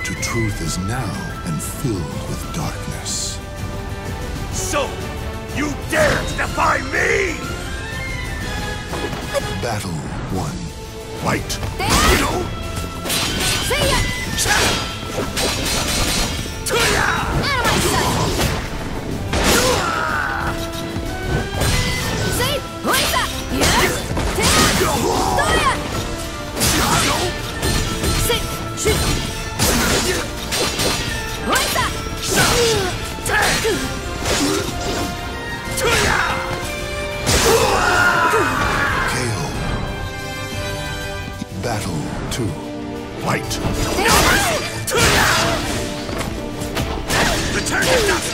to truth is now and filled with darkness. So, you dare to defy me! Battle 1. Fight! See ya! Out of my sight! See? What's up? Yes! Stoya! See? Shoot! What's up? KO. Battle 2. Fight! Return to dust!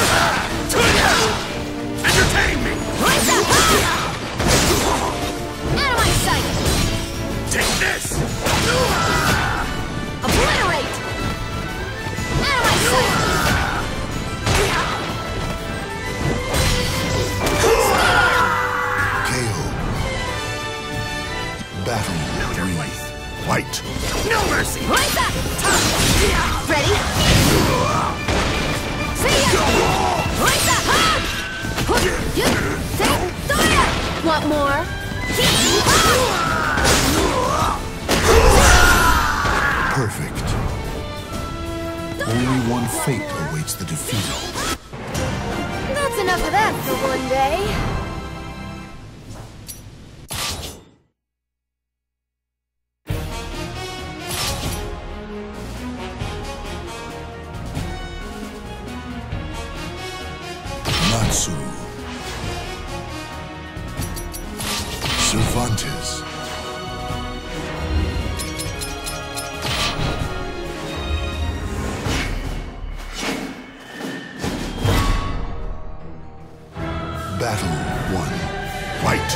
Entertain me! What's up? Out of my sight! Take this! Obliterate! Out of my sight! KO. Battle 3. Fight! No mercy! What's up? Ready? See ya! What's up? Want more? Perfect. Only one fate awaits the defeated. That's enough of that for one day. Natsu. Cervantes. Battle 1. Fight!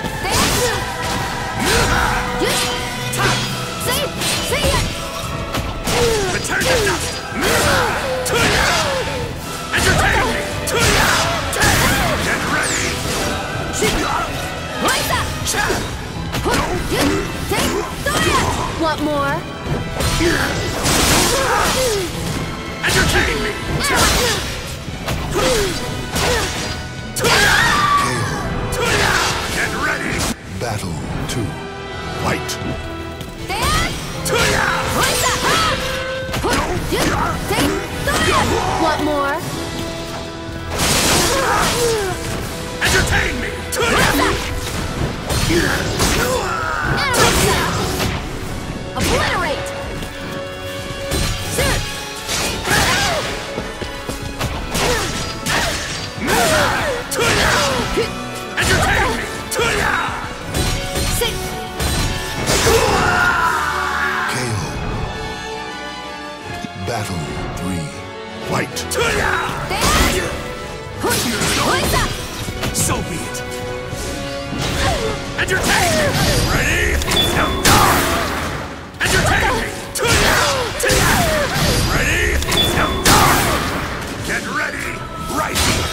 See ya! Return to dust! Entertain me! Get ready! What's up? Want more? Entertain me! KO. Get ready! Battle 2. Fight! What's up? Want more? Entertain me! Obliterate! Entertain me! Sit! KO. Battle 3. Fight! What's up? So be it! Entertain me! Ready? Entertain me! Ready? Get ready! Right here!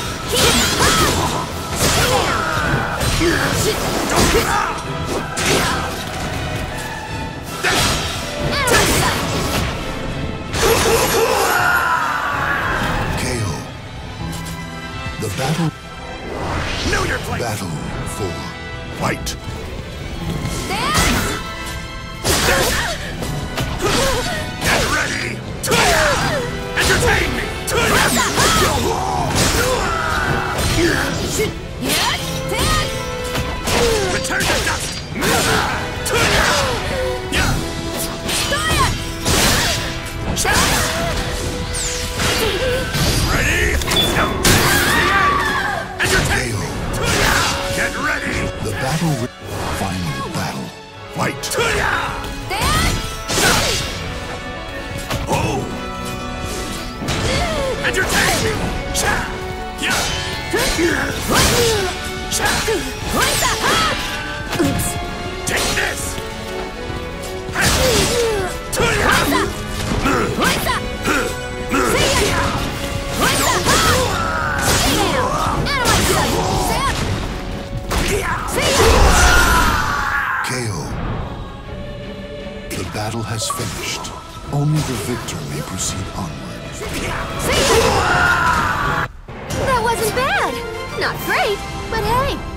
KO. The battle. Know your place! Battle 4. Fight! Get ready! Entertain me! Return to dust! Ready? Entertain me! Get ready! The battle. Final battle. Fight! Oh! Entertain me! Oops! Take this! What's up? See ya! What's up? Out of my sight! See ya! KO. The battle has finished. Only the victor may proceed onward. See ya! That wasn't bad. Not great, but hey,